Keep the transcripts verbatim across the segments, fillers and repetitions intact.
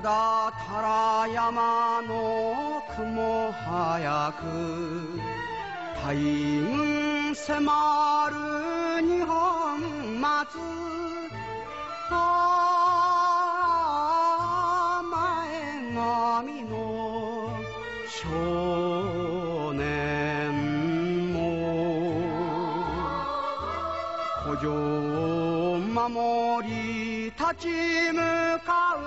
だたら山の雲早く大雲迫る二本松甘え髪の少年も古城を守り立ち向かう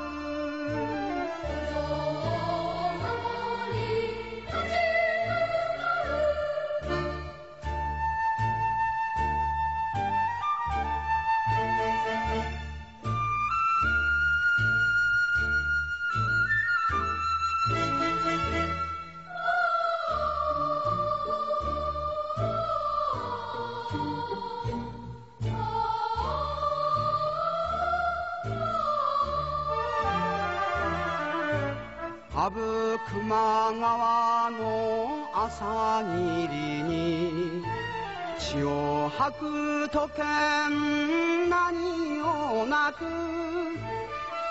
阿武隈川の朝霧に血を吐くとけん何をなく微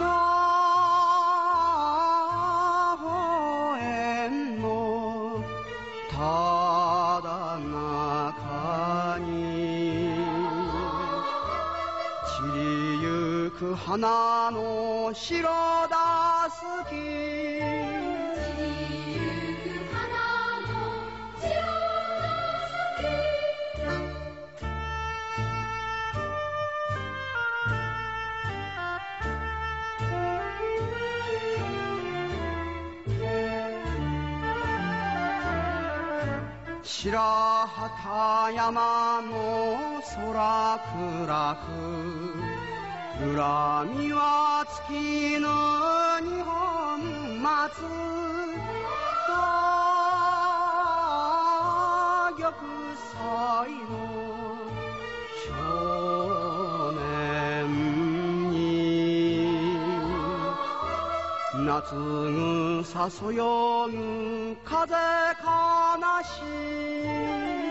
笑のただ中に散りゆく花の白だすき白旗山の空暗く恨みは月の二本松玉砕の少年に夏草そよぐ風悲しい